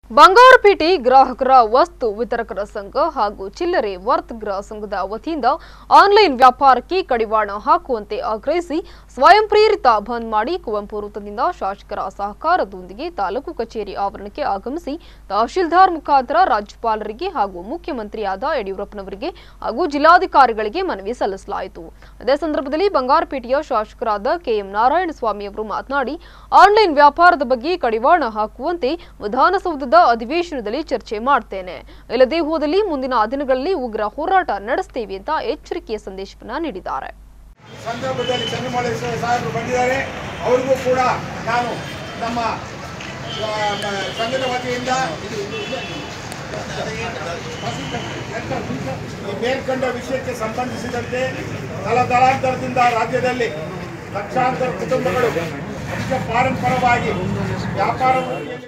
ಬಂಗಾರಪೇಟೆ ಗ್ರಾಹಕರ ವಸ್ತು ವಿತರಕರ ಸಂಘ ಹಾಗೂ ಚಿಲ್ಲರೆ ವರ್ತಕರ ಸಂಘದ ವತಿಯಿಂದ ಆನ್ಲೈನ್ ವ್ಯಾಪಾರಕ್ಕೆ ಕಡಿವಾಣ ಹಾಕುವಂತೆ ಆಗ್ರಹಿಸಿ ಸ್ವಯಂ ಪ್ರೇರಿತ ಬಂದ್ ಮಾಡಿ ಕುವೆಂಪು ವೃತ್ತದಿಂದ ಶಾಸಕರ ಸಹಕಾರದೊಂದಿಗೆ ತಾಲೂಕು ಕಚೇರಿ ಆವರಣಕ್ಕೆ ಆಗಮಿಸಿ ತಹಶೀಲ್ದಾರ್ ಮುಖಾಂತರ ರಾಜ್ಯಪಾಲರಿಗೆ ಹಾಗೂ ಮುಖ್ಯಮಂತ್ರಿಯಾದ ಯಡಿಯೂರಪ್ಪನವರಿಗೆ ಹಾಗೂ ಜಿಲ್ಲಾಧಿಕಾರಿಗಳಿಗೆ ಮನವಿ ಸಲ್ಲಿಸಲಾಯಿತು। ಅದೇ ಸಂದರ್ಭದಲ್ಲಿ ಬಂಗಾರಪೇಟೆಯ ಶಾಸಕರಾದ ಕೆಎಂ ನಾರಾಯಣಸ್ವಾಮಿ ಅವರು ಮಾತನಾಡಿ ಆನ್ಲೈನ್ ವ್ಯಾಪಾರದ ಬಗ್ಗೆ ಕಡಿವಾಣ ಹಾಕುವಂತೆ ವಿಧಾನಸೌಧದ ಅಧಿವೇಶನದಲ್ಲಿ ಚರ್ಚೆ ಮಾಡುತ್ತೇನೆ, ಇಲ್ಲದೇ ಹೋದಲ್ಲಿ ಮುಂದಿನ ದಿನಗಳಲ್ಲಿ ಉಗ್ರ ಹೋರಾಟ ನಡೆಸುತ್ತೇವೆ ಅಂತ ಎಚ್ಚರಿಕೆಯ ಸಂದೇಶವನ್ನ ನೀಡಿದ್ದಾರೆ। ಸಂದರ್ಭದಲ್ಲಿ ಚಂದ್ರಮೌಳೇಶ್ವರ ಸಾಹೇಬರು ಬಂದಿದ್ದಾರೆ, ಅವರಿಗೂ ಕೂಡ ನಾನು ನಮ್ಮ ಸಂಘದ ವತಿಯಿಂದ ಮೇಲ್ಕಂಡ ವಿಷಯಕ್ಕೆ ಸಂಬಂಧಿಸಿದಂತೆ ತಲತಲಾಂತರದಿಂದ ರಾಜ್ಯದಲ್ಲಿ ಲಕ್ಷಾಂತರ ಕುಟುಂಬಗಳು ಅಧಿಕ ಪಾರಂಪರವಾಗಿ ವ್ಯಾಪಾರ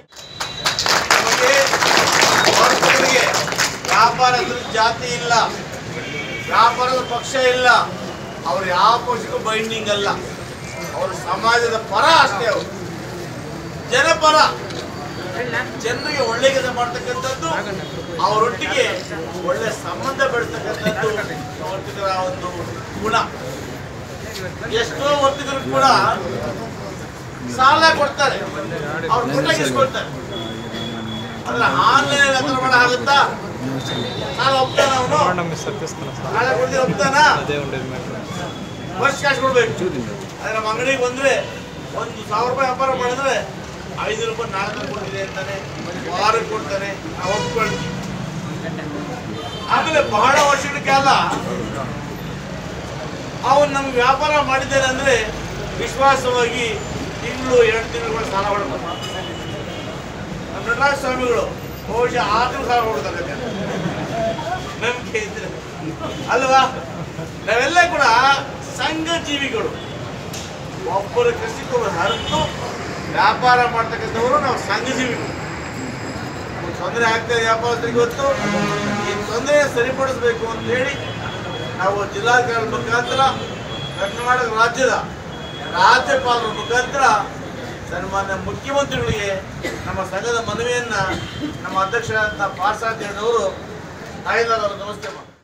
ವ್ಯಾಪಾರದ ಜಾತಿ ಇಲ್ಲ, ವ್ಯಾಪಾರದ ಪಕ್ಷ ಇಲ್ಲ, ಅವರು ಯಾವ ಪಕ್ಷಕ್ಕೂ ಬೈಂಡಿಂಗ್ ಅಲ್ಲ, ಅವರು ಸಮಾಜದ ಪರ ಅಷ್ಟೇ, ಅವರು ಜನಪರ, ಜನರಿಗೆ ಒಳ್ಳೆ ಕೆಲಸ ಮಾಡ್ತಕ್ಕಂಥದ್ದು, ಅವರೊಟ್ಟಿಗೆ ಒಳ್ಳೆ ಸಂಬಂಧ ಬೆಳೆಸ್ತಕ್ಕಂಥದ್ದು ವರ್ತಕರ ಒಂದು ಗುಣ। ಎಷ್ಟೋ ವರ್ತಕರು ಕೂಡ ಸಾಲ ಕೊಡ್ತಾರೆ, ಅವ್ರು ಕೊಟ್ಟಾಗಿಸ್ಕೊಳ್ತಾರೆ, ಅದ್ರ ಆನ್ಲೈನ್ ಹತ್ರ ಮಾಡ ಆಗುತ್ತಾ? ಸಾಲ ಒಪ್ತಾನ, ಅವನು ಸಾಲ ಕೊಡ್ತೀವಿ ಒಪ್ತಾನ? ವರ್ಷ ಕಾಸು ಕೊಡ್ಬೇಕು। ಆದ್ರೆ ನಮ್ಮ ಅಂಗಡಿಗೆ ಬಂದ್ರೆ 1,000 ರೂಪಾಯಿ ವ್ಯಾಪಾರ ಮಾಡಿದ್ರೆ 500 ರೂಪಾಯಿ 400 ಕೊಟ್ಟಿದೆ ಅಂತಾನೆ, ವಾರಕ್ಕೆ ಕೊಡ್ತಾನೆ, ನಾವು ಒಪ್ಕೊಳ್ತೀವಿ। ಆಮೇಲೆ ಬಹಳ ವರ್ಷಗಳ ಕಾಲ ಅವನು ನಮ್ಗೆ ವ್ಯಾಪಾರ ಮಾಡಿದ್ದೇನೆ ಅಂದ್ರೆ ವಿಶ್ವಾಸವಾಗಿ ತಿಂಗಳು 2 ತಿಂಗಳು ಸಾಲ ಹೊಡ್ಬೋದು। ನಮ್ಮ ನಟರಾಜ ಸ್ವಾಮಿಗಳು ಬಹುಶಃ 6 ಸಾಲ ಹೊಡ್ತಾರೆ, ನಂಬಿಕೆ ಇದ್ರೆ ಅಲ್ವಾ? ನಾವೆಲ್ಲ ಕೂಡ ಸಂಘ ಜೀವಿಗಳು, ಒಬ್ಬರು ಕೃಷಿಕರು ಹರಿದು ವ್ಯಾಪಾರ ಮಾಡ್ತಕ್ಕಂಥವರು ನಾವು ಸಂಘ ಜೀವಿಗಳು। ತೊಂದರೆ ಆಗ್ತದೆ ವ್ಯಾಪಾರಸ್ಥರಿಗೆ, ಗೊತ್ತು, ಈ ತೊಂದರೆ ಸರಿಪಡಿಸಬೇಕು ಅಂತ ಹೇಳಿ ನಾವು ಜಿಲ್ಲಾಧಿಕಾರಿ ಮುಖಾಂತರ ಕರ್ನಾಟಕ ರಾಜ್ಯದ ರಾಜ್ಯಪಾಲರ ಮುಖಾಂತರ ಸನ್ಮಾನ್ಯ ಮುಖ್ಯಮಂತ್ರಿಗಳಿಗೆ ನಮ್ಮ ಸಂಘದ ಮನವಿಯನ್ನ ನಮ್ಮ ಅಧ್ಯಕ್ಷರಾದ ಪಾರ್ಸಾಧ್ಯವರು ತಾಯಿದಾರರು ನಮಸ್ತೆ ಮಾಡಿ